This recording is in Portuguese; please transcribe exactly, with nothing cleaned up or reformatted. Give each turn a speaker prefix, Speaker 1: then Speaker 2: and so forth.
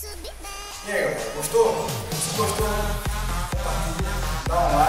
Speaker 1: E aí, galera, gostou? Se gostou, compartilha, dá um like.